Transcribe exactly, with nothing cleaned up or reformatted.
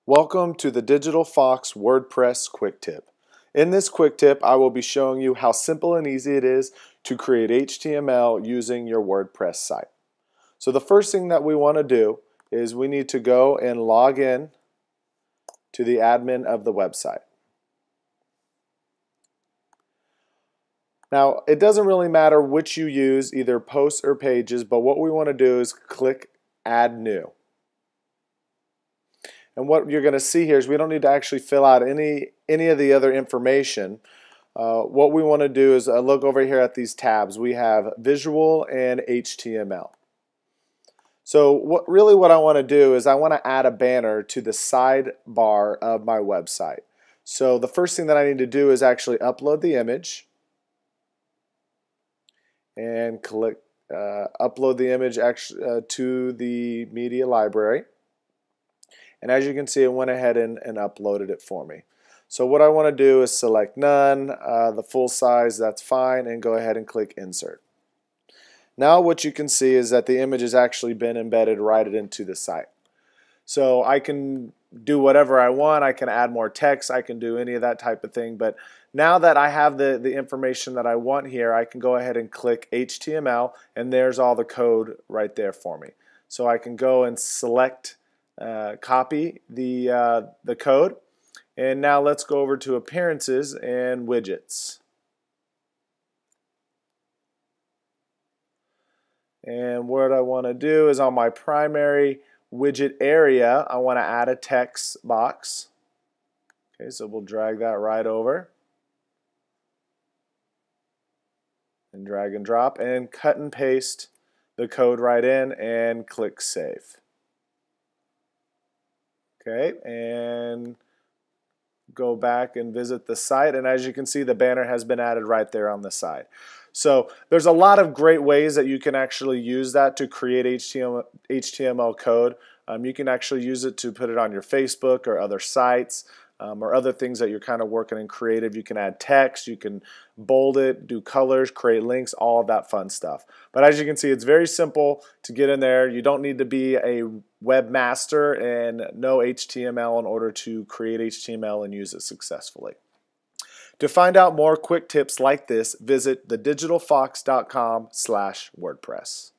Welcome to the Digital Fox WordPress Quick Tip. In this quick tip, I will be showing you how simple and easy it is to create H T M L using your WordPress site. So the first thing that we want to do is we need to go and log in to the admin of the website. Now, it doesn't really matter which you use, either posts or pages, but what we want to do is click Add New. And what you're going to see here is we don't need to actually fill out any any of the other information. Uh, what we want to do is uh, look over here at these tabs. We have visual and H T M L. So what really what I want to do is I want to add a banner to the sidebar of my website. So the first thing that I need to do is actually upload the image and click uh, upload the image actually, uh, to the media library. And as you can see, it went ahead and, and uploaded it for me. So what I want to do is select none, uh, the full size, that's fine, and go ahead and click insert. Now what you can see is that the image has actually been embedded right into the site. So I can do whatever I want, I can add more text, I can do any of that type of thing, but now that I have the, the information that I want here, I can go ahead and click H T M L, and there's all the code right there for me. So I can go and select Uh, copy the, uh, the code, and now let's go over to appearances and widgets. And what I want to do is on my primary widget area, I want to add a text box. Okay, so we'll drag that right over and drag and drop and cut and paste the code right in and click save. Okay, and go back and visit the site, and as you can see, the banner has been added right there on the side. So there's a lot of great ways that you can actually use that to create H T M L code. Um, you can actually use it to put it on your Facebook or other sites, um, or other things that you're kind of working in creative. You can add text, you can bold it, do colors, create links, all of that fun stuff. But as you can see, it's very simple to get in there. You don't need to be a webmaster and know H T M L in order to create H T M L and use it successfully. To find out more quick tips like this, visit the digital fox dot com slash WordPress.